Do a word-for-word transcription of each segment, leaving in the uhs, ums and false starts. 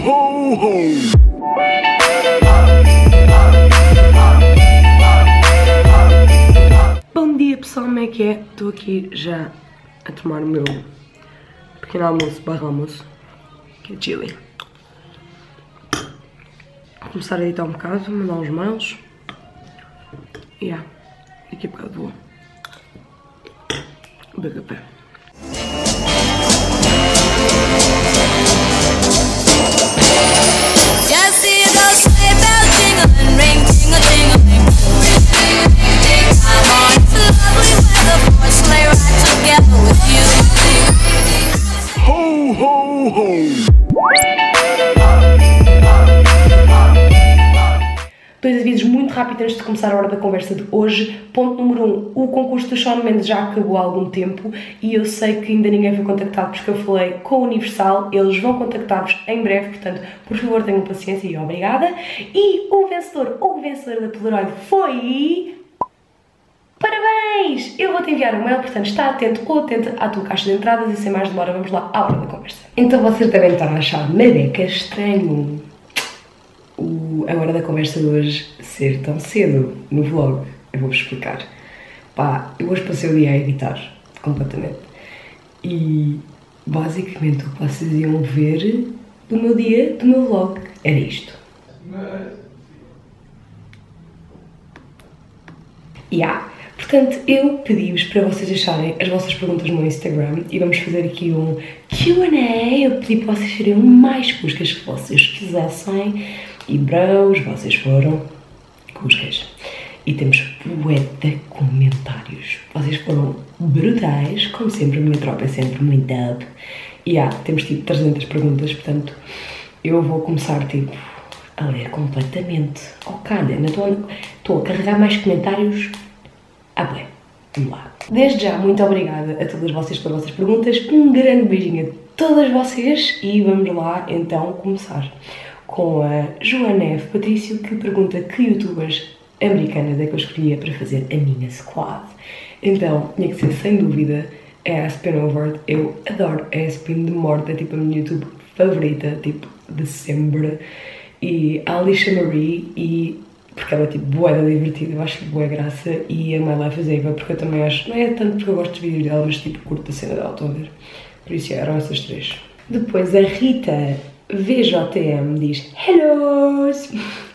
ho, ho! Bom dia pessoal, como é que é? Estou aqui já a tomar o meu pequeno almoço barra almoço, que é chili. Vou começar a editar um bocado, mandar uns mails. E yeah, daqui a bocado vou beber café. Ho, ho, ho! Dois avisos muito rápidos antes de começar a hora da conversa de hoje. Ponto número um, o concurso do Shawn Mendes já acabou há algum tempo e eu sei que ainda ninguém foi contactado porque eu falei com o Universal, eles vão contactar-vos em breve, portanto, por favor tenham paciência e obrigada. E o vencedor ou vencedora da Polaroid foi... Parabéns! Eu vou-te enviar um mail, portanto está atento ou atenta à tua caixa de entradas e sem mais demora vamos lá à hora da conversa. Então vocês devem estar a achar mebeca estranho o, a hora da conversa de hoje ser tão cedo no vlog. Eu vou-vos explicar. Pá, eu hoje passei o dia a editar completamente e basicamente o que vocês iam ver do meu dia, do meu vlog, era isto. Yeah. Portanto, eu pedi-vos para vocês deixarem as vossas perguntas no meu Instagram e vamos fazer aqui um Q and A. Eu pedi para vocês serem o mais cuscas que vocês quisessem e bros, vocês foram cuscas. E temos bué de comentários. Vocês foram brutais, como sempre, a minha tropa é sempre muito up. E há, temos tipo trezentas perguntas, portanto, eu vou começar tipo a ler completamente. Oh, cara, estou a carregar mais comentários. Ah, bem, vamos lá. Desde já, muito obrigada a todas vocês pelas vossas perguntas. Um grande beijinho a todas vocês e vamos lá então começar com a Joana F. Patrício, que pergunta que youtubers americanas é que eu escolhia para fazer a minha squad. Então, tinha que ser sem dúvida a Aspen Overt. Eu adoro a Aspen de morte, é tipo a minha YouTube favorita, tipo de sempre. E a Alicia Marie e... porque ela é tipo bué divertida, eu acho-lhe bué graça, e a My Life is Ava, porque eu também acho, não é tanto porque eu gosto dos vídeos dela, mas tipo curto a cena dela, estão a ver? Por isso eram essas três. Depois a Rita V J M diz Hellos!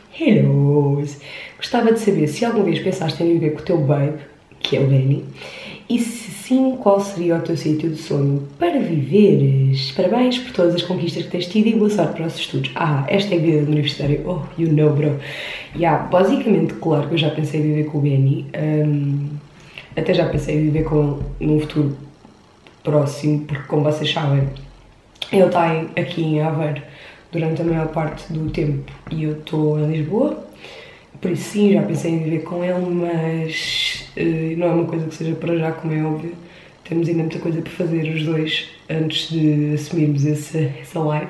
Hellos! Gostava de saber se alguma vez pensaste em viver com o teu babe, que é o Benny, e se sim, qual seria o teu sítio de sonho para viveres? Parabéns por todas as conquistas que tens tido e boa sorte para os estudos. Ah, esta é a vida do universitário. Oh, you know, bro. Yeah, basicamente, claro que eu já pensei em viver com o Benny. Um, até já pensei em viver com ele num futuro próximo, porque como vocês sabem, ele está aqui em Aveiro durante a maior parte do tempo e eu estou em Lisboa. Por isso sim, já pensei em viver com ele, mas uh, não é uma coisa que seja para já, como é óbvio. Temos ainda muita coisa para fazer os dois antes de assumirmos essa, essa life.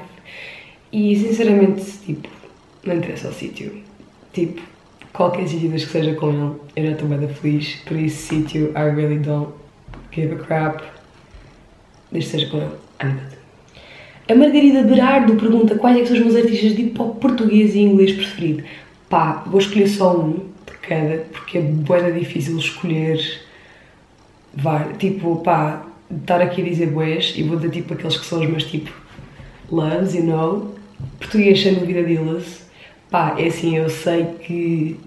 E sinceramente, tipo, não interessa o sítio. Tipo, qualquer sítio desde que seja com ele, eu já estou bem feliz. Por esse sítio, I really don't give a crap. Desde que seja com ele, I'm good. A Margarida Berardo pergunta quais é que são os meus artistas de hip-hop português e inglês preferido. Pá, vou escolher só um de cada, porque é bué difícil escolher vários. Tipo, pá, estar aqui a dizer bués e vou dizer tipo aqueles que são os meus tipo loves, you know. Português sem dúvida deles. Pá, é assim, eu sei que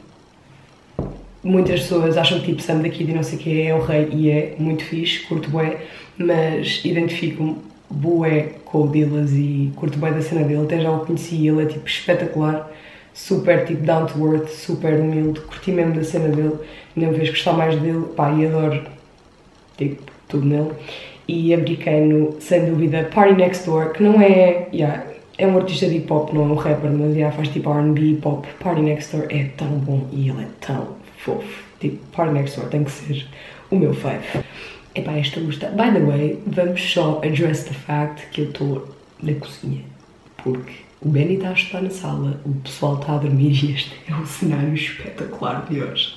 muitas pessoas acham que tipo Sam da Kid e não sei o que é o rei e é muito fixe, curto bué, mas identifico-me bué com o Dillas e curto bué da cena dele, até já o conheci, ele é tipo espetacular. Super tipo down to earth, super humilde, curti mesmo da cena dele, ainda me fez gostar mais dele, pá, e adoro tipo tudo nele. E americano, sem dúvida, Party Next Door, que não é, yeah, é um artista de hip hop, não é um rapper, mas yeah, faz tipo R and B, hip hop. Party Next Door é tão bom e ele é tão fofo, tipo, Party Next Door tem que ser o meu fave. Epá, esta luz está... By the way, vamos só address the fact que eu estou na cozinha, porque o Benny está a estudar na sala, o pessoal está a dormir e este é o cenário espetacular de hoje.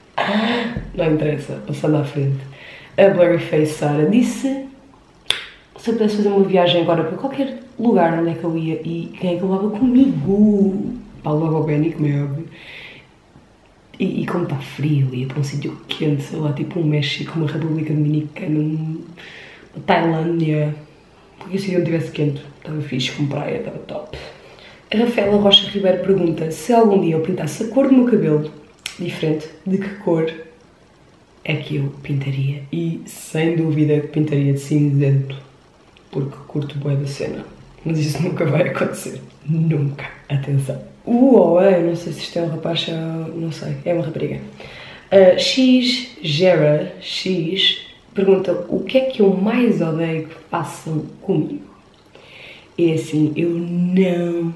Não interessa, passando à frente. A Blurry Face Sara disse se eu pudesse fazer uma viagem agora para qualquer lugar onde é que eu ia e quem é que eu levava comigo? Pá, levava o Benny, como é óbvio. E, e como está frio, ia para um sítio quente, sei lá, tipo um México, uma República Dominicana, um, uma Tailândia. Porque se não tivesse quente, estava fixe, com praia, estava top. A Rafaela Rocha Ribeiro pergunta se algum dia eu pintasse a cor do meu cabelo diferente, de que cor é que eu pintaria? E sem dúvida pintaria de cinzento, porque curto bué da cena. Mas isso nunca vai acontecer. Nunca. Atenção. Uou, eu não sei se isto é um rapaz, não sei, é uma rapariga. Uh, X Gera X pergunta o que é que eu mais odeio que façam comigo. É assim, eu não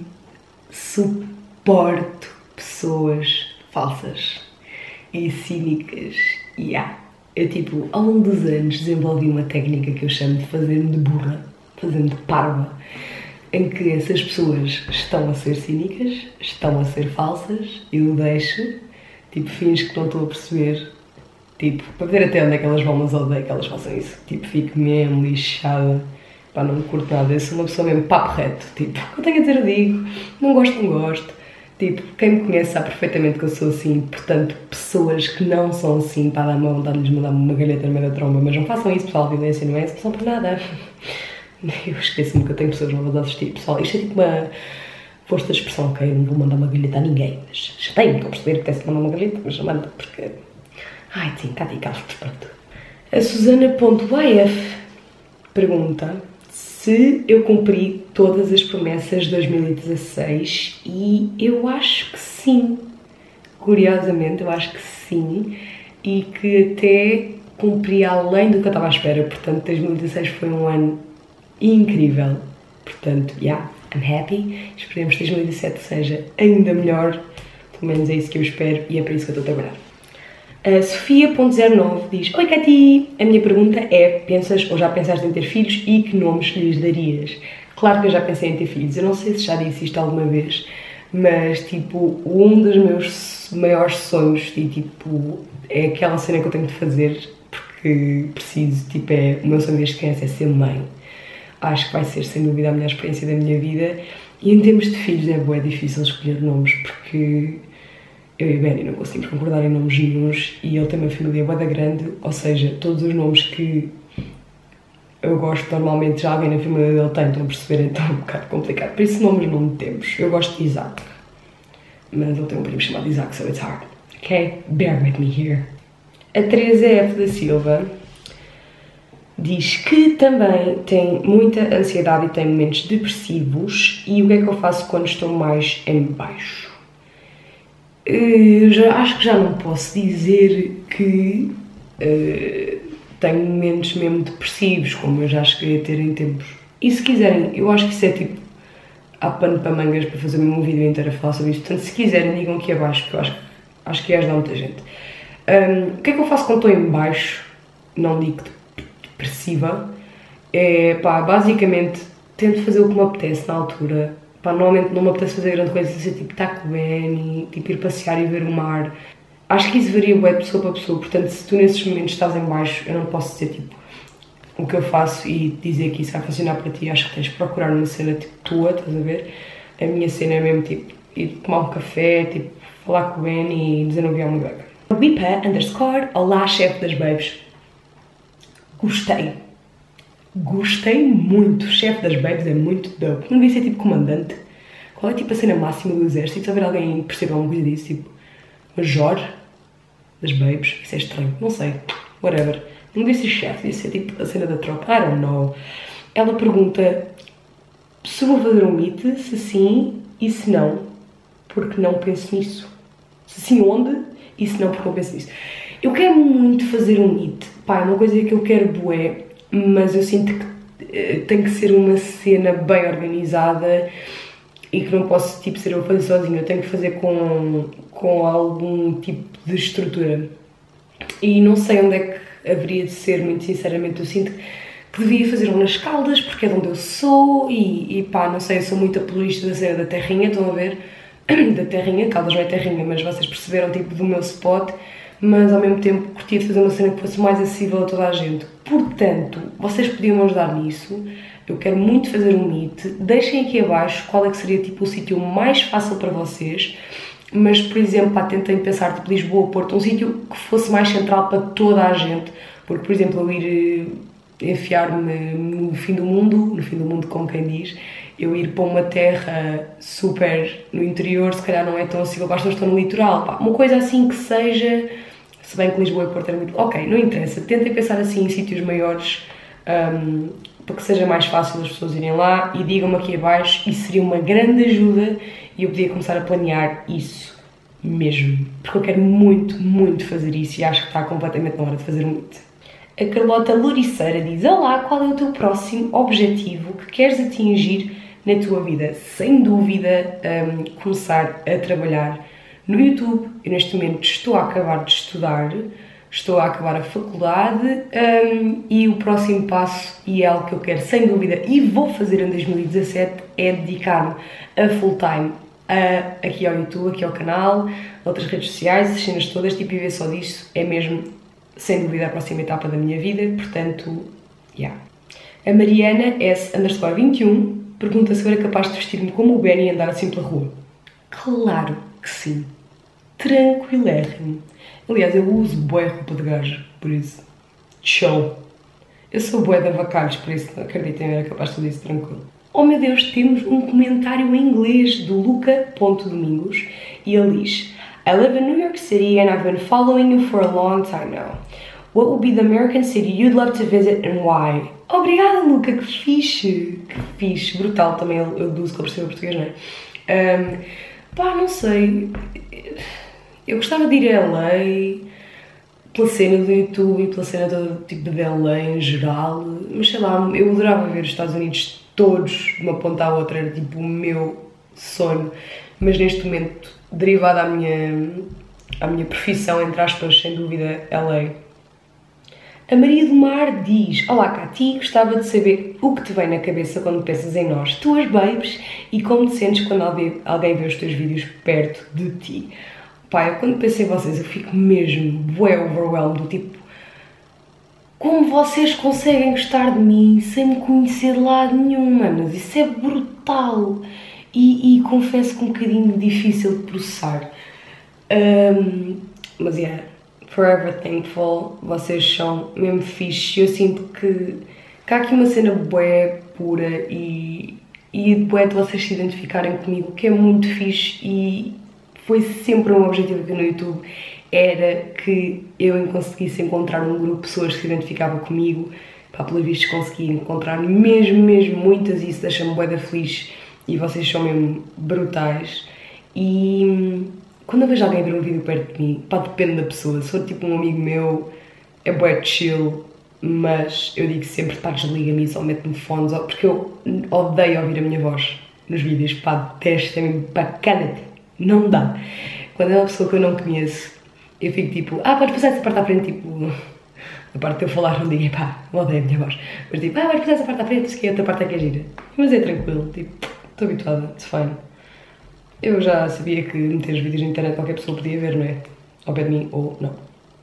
suporto pessoas falsas e cínicas. Yeah. Eu, tipo, ao longo dos anos desenvolvi uma técnica que eu chamo de fazer-me de burra, fazer-me de parva, em que essas pessoas estão a ser cínicas, estão a ser falsas, eu deixo, tipo, fins que não estou a perceber, tipo, para ver até onde é que elas vão, mas odeio que elas façam isso. Tipo, fico mesmo lixada, pá, não me curto nada, eu sou uma pessoa mesmo papo reto, tipo, o que eu tenho a dizer eu digo, não gosto, não gosto. Tipo, quem me conhece sabe perfeitamente que eu sou assim, portanto, pessoas que não são assim, pá, dá-me vontade de lhes mandar uma galheta no meio da tromba, mas não façam isso, pessoal, violência não é expressão por nada. Eu esqueço-me que eu tenho pessoas novas a assistir, pessoal, isto é tipo uma força de expressão, ok, eu não vou mandar uma galheta a ninguém, mas já tenho, estou a perceber que tem-se mandar uma galheta, mas já mando, porque... Ai, sim, cá de calços, pronto. A Susana.af pergunta se eu cumpri todas as promessas de dois mil e dezasseis e eu acho que sim. Curiosamente, eu acho que sim. E que até cumpri além do que eu estava à espera. Portanto, dois mil e dezasseis foi um ano incrível. Portanto, yeah, I'm happy. Esperemos que dois mil e dezassete seja ainda melhor. Pelo menos é isso que eu espero e é para isso que eu estou a trabalhar. A Sofia ponto zero nove diz: Oi Cati, a minha pergunta é, pensas ou já pensaste em ter filhos e que nomes lhes darias? Claro que eu já pensei em ter filhos, eu não sei se já disse isto alguma vez, mas tipo, um dos meus maiores sonhos e tipo, é aquela cena que eu tenho de fazer porque preciso, tipo, é o meu sonho desde criança é ser mãe. Acho que vai ser sem dúvida a melhor experiência da minha vida e em termos de filhos é bué difícil escolher nomes porque... Eu e a Benny não conseguimos concordar em nomes nenhuns e ele tem uma família bué da grande, ou seja, todos os nomes que eu gosto normalmente já alguém na família dele tem, estão a perceber, então é um bocado complicado. Por isso nomes não temos. Eu gosto de Isaac, mas ele tem um primo chamado Isaac, so it's hard. Ok? Bear with me here. A Teresa F. da Silva diz que também tem muita ansiedade e tem momentos depressivos e o que é que eu faço quando estou mais em baixo? Eu já, acho que já não posso dizer que uh, tenho momentos mesmo depressivos, como eu já cheguei a ter em tempos. E se quiserem, eu acho que isso é tipo, há pano para mangas para fazer um vídeo inteiro a falar sobre isto. Portanto, se quiserem, digam aqui abaixo, que eu acho, acho que ia ajudar muita gente. Um, o que é que eu faço quando estou em baixo? Não digo depressiva. É, pá, basicamente, tento fazer o que me apetece na altura. Pá, normalmente não me apetece fazer grande coisa, assim, tipo, estar com o Benny, tipo, ir passear e ver o mar. Acho que isso varia bem de pessoa para pessoa, portanto, se tu nesses momentos estás em baixo, eu não posso dizer, tipo, o que eu faço e dizer que isso vai funcionar para ti. Acho que tens de procurar uma cena, tipo, tua, estás a ver? A minha cena é mesmo, tipo, ir tomar um café, tipo, falar com o Benny e desanuviar uma beca. Wipa, underscore, olá, chefe das babes. Gostei. Gostei muito. Chefe das babes é muito dope. Não devia ser tipo comandante. Qual é tipo a cena máxima do exército? Se houver alguém que perceba alguma coisa disso, tipo major das babes, isso é estranho. Não sei. Whatever. Não devia ser chefe, devia ser tipo a cena da tropa. I don't know. Ela pergunta se vou fazer um meet, se sim e se não, porque não penso nisso. Se sim, onde? E se não, porque não penso nisso. Eu quero muito fazer um meet. Pá, é uma coisa que eu quero bué. Mas eu sinto que tem que ser uma cena bem organizada e que não posso tipo, ser eu a fazer sozinha, eu tenho que fazer com, com algum tipo de estrutura. E não sei onde é que haveria de ser, muito sinceramente. Eu sinto que devia fazer um nas Caldas, porque é de onde eu sou e, e pá, não sei, eu sou muito apologista da cena da terrinha, estão a ver? Da terrinha, Caldas não é terrinha, mas vocês perceberam tipo do meu spot, mas ao mesmo tempo curtia de fazer uma cena que fosse mais acessível a toda a gente. Portanto, vocês podiam me ajudar nisso. Eu quero muito fazer um meet. Deixem aqui abaixo qual é que seria tipo o sítio mais fácil para vocês. Mas, por exemplo, pá, tentem pensar tipo Lisboa, Porto, um sítio que fosse mais central para toda a gente. Porque, por exemplo, eu ir enfiar-me no fim do mundo, no fim do mundo como quem diz, eu ir para uma terra super no interior, se calhar não é tão acessível, basta estou no litoral, pá, uma coisa assim que seja, se bem que Lisboa e Porto é muito... Ok, não interessa, tentem pensar assim em sítios maiores, um, para que seja mais fácil as pessoas irem lá, e digam-me aqui abaixo, isso seria uma grande ajuda e eu podia começar a planear isso mesmo, porque eu quero muito, muito fazer isso e acho que está completamente na hora de fazer muito. A Carlota Louriceira diz: olá, qual é o teu próximo objetivo que queres atingir na tua vida? Sem dúvida, um, começar a trabalhar no YouTube. Eu neste momento estou a acabar de estudar, estou a acabar a faculdade um, e o próximo passo, e é algo que eu quero sem dúvida e vou fazer em dois mil e dezassete, é dedicar-me a full time a, aqui ao YouTube, aqui ao canal, a outras redes sociais, as cenas todas, tipo, viver só disso é mesmo sem dúvida a próxima etapa da minha vida, portanto, yeah. A Mariana S underscore vinte e um pergunta se eu era capaz de vestir-me como o Benny e andar assim pela rua. Claro que sim. Tranquilérrimo. Aliás, eu uso bué roupa de gajo, por isso. Show. Eu sou bué de avacalhos, por isso acreditem, eu era capaz de fazer isso tranquilo. Oh meu Deus, temos um comentário em inglês do Luca.domingos e ele diz: I live in New York City and I've been following you for a long time now. What would be the American city you'd love to visit and why? Obrigada, Luca, que fixe! Que fixe, brutal também, eu, eu deduzo que ele percebeu português, não é? Um, pá, não sei. Eu gostava de ir a L A pela cena do YouTube e pela cena todo tipo de L A em geral, mas sei lá, eu adorava ver os Estados Unidos todos de uma ponta à outra, era tipo o meu sonho, mas neste momento, derivado à minha, à minha profissão, entre aspas, sem dúvida, L A. A Maria do Mar diz: olá, Cati, gostava de saber o que te vem na cabeça quando pensas em nós, tuas babes, e como te sentes quando alguém, alguém vê os teus vídeos perto de ti. Pá, eu quando penso em vocês, eu fico mesmo bué overwhelmed, do tipo, como vocês conseguem gostar de mim sem me conhecer de lado nenhum, manos, isso é brutal. E, e confesso que um bocadinho difícil de processar. Um, mas, yeah, forever thankful, vocês são mesmo fixe. Eu sinto que, que há aqui uma cena bué pura e, e bué de vocês se identificarem comigo, que é muito fixe e foi sempre um objetivo aqui no YouTube, era que eu conseguisse encontrar um grupo de pessoas que se identificavam comigo. Pá, pelos vistos consegui encontrar mesmo, mesmo muitas e isso deixa-me bué da feliz. E vocês são mesmo brutais. E quando eu vejo alguém ver um vídeo perto de mim, pá, depende da pessoa. Se for tipo um amigo meu, é bué chill, mas eu digo sempre, pá, desliga-me e só mete-me fones, porque eu odeio ouvir a minha voz nos vídeos, pá, detesto, é mesmo bacana, não dá. Quando é uma pessoa que eu não conheço, eu fico tipo, ah, podes passar essa parte à frente, tipo, a parte de eu falar não digo, pá, não odeio a minha voz, mas tipo, ah, podes passar essa parte à frente, que a outra parte é que é gira. Mas é tranquilo, tipo, estou habituada, it's fine. Eu já sabia que meter os vídeos na internet qualquer pessoa podia ver, não é? Ao pé de mim, ou não.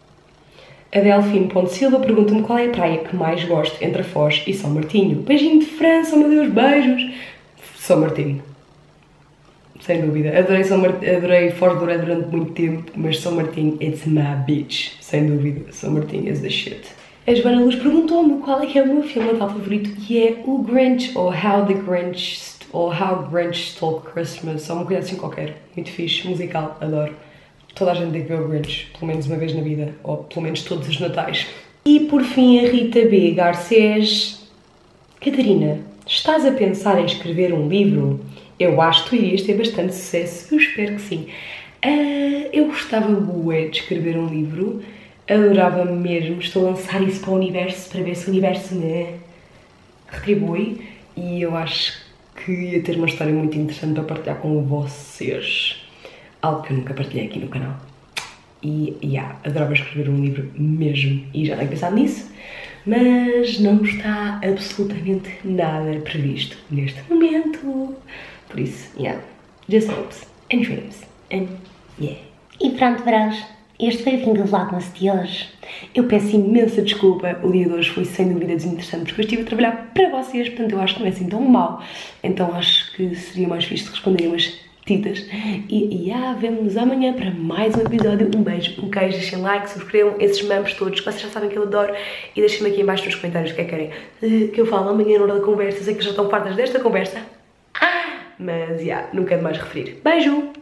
A Delfim.Silva pergunta-me qual é a praia que mais gosto entre a Foz e São Martinho. Beijinho de França, oh meu Deus, beijos! São Martinho. Sem dúvida. Adorei, São Mart... Adorei Foz do Areia durante muito tempo, mas São Martinho, it's my bitch. Sem dúvida. São Martinho is the shit. A Joana Luz perguntou-me qual é que é o meu filme natal favorito e é o Grinch, ou How the Grinch, ou How Grinch Stole Christmas, ou uma coisa assim qualquer. Muito fixe, musical, adoro. Toda a gente tem que ver o Grinch, pelo menos uma vez na vida, ou pelo menos todos os natais. E por fim a Rita B. Garcês. Catarina, estás a pensar em escrever um livro? Eu acho que tu irias ter bastante sucesso, eu espero que sim. Uh, eu gostava bué de escrever um livro, adorava mesmo, estou a lançar isso para o universo, para ver se o universo me retribui, e eu acho que ia ter uma história muito interessante para partilhar com vocês. Algo que eu nunca partilhei aqui no canal. E, yeah, adorava escrever um livro mesmo, e já tenho pensado nisso, mas não está absolutamente nada previsto neste momento. Por isso, yeah, just hopes and dreams, and yeah. E pronto, verás, este foi o fim do Vlogmas de hoje. Eu peço imensa desculpa, o dia de hoje foi sem dúvida desinteressante, porque eu estive a trabalhar para vocês, portanto eu acho que não é assim tão mal. Então acho que seria mais fixe de responder umas titas. E, e ah, vemo-nos amanhã para mais um episódio. Um beijo, um queijo, deixem like, subscrevam esses mamos todos, que vocês já sabem que eu adoro. E deixem-me aqui em baixo nos comentários o que é que querem uh, que eu falo amanhã na hora da conversa. Sei que já estão fartas desta conversa. Ah, mas, já, yeah, não quero mais referir. Beijo!